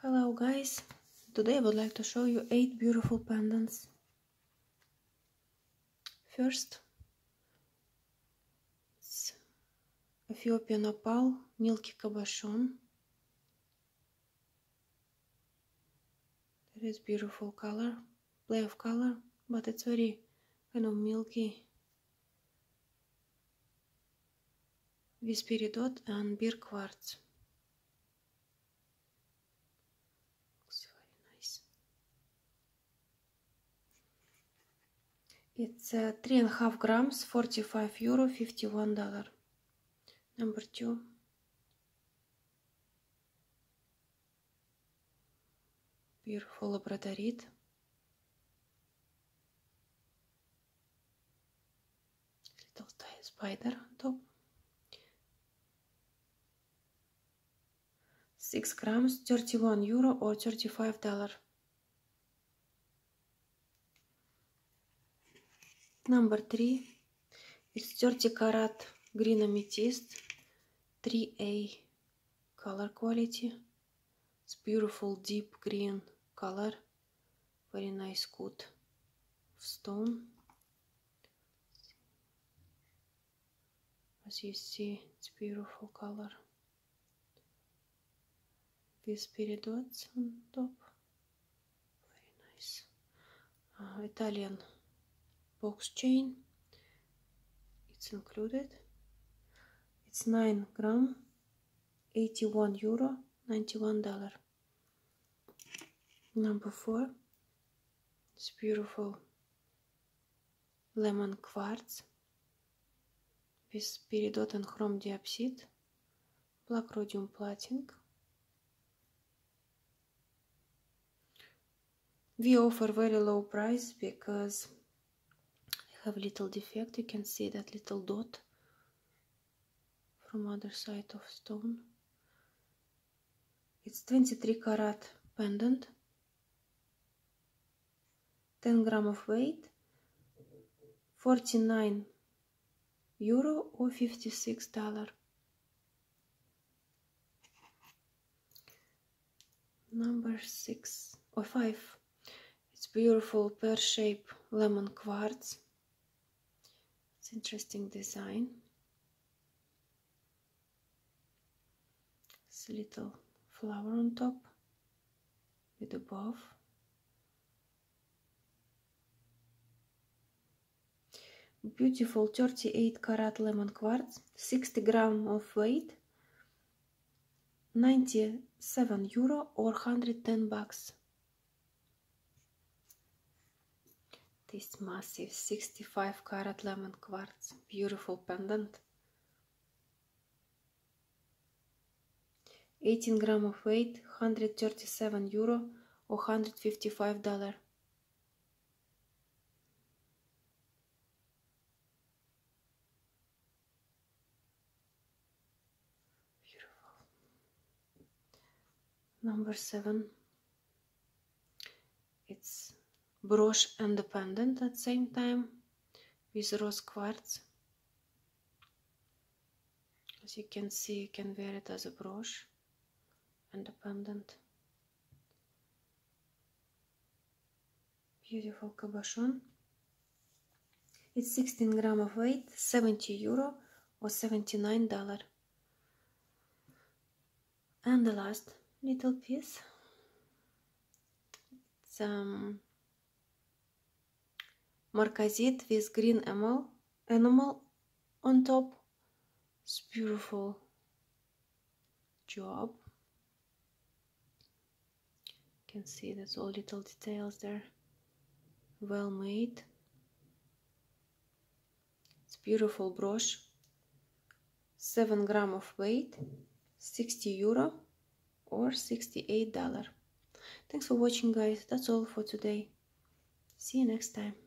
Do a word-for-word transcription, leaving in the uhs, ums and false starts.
Hello guys, today I would like to show you eight beautiful pendants. First, it's Ethiopian opal, milky cabochon. It is beautiful color, play of color, but it's very kind of milky. With peridot and beer quartz. Looks very nice. It's uh, three and a half grams, forty-five euro, fifty-one dollar. Number two. Beautiful labradorite. Little spider on top. Six grams, thirty-one euro or thirty-five dollar. Number three is thirty carat green amethyst, three A color quality. It's beautiful deep green color, very nice coat of stone. As you see, it's beautiful color. With peridots on top, very nice. Uh, Italian box chain, it's included. It's nine gram, eighty-one euro, ninety-one dollar. Number four, it's beautiful lemon quartz with peridot and chrome diopside, black rhodium plating. We offer very low price because I have little defect. You can see that little dot from other side of stone. It's twenty-three carat pendant, ten gram of weight, forty-nine euro or fifty-six dollar. Number six or five. It's beautiful pear-shaped lemon quartz. It's interesting design. It's a little flower on top with a bow. Beautiful thirty-eight carat lemon quartz, sixty gram of weight, ninety-seven euro or one hundred ten bucks. This massive sixty-five carat lemon quartz, beautiful pendant. eighteen gram of weight, one hundred thirty-seven euro or one hundred fifty-five dollar. Beautiful. Number seven. It's brooch and the pendant at the same time with rose quartz. As you can see, you can wear it as a brooch and a pendant. Beautiful cabochon. It's sixteen gram of weight, seventy euro or seventy-nine dollar. And the last little piece. It's um, marcasite with green enamel, enamel on top. It's beautiful job. You can see there's all little details there. Well made. It's beautiful brooch. seven gram of weight, sixty euro or sixty-eight dollar. Thanks for watching, guys. That's all for today. See you next time.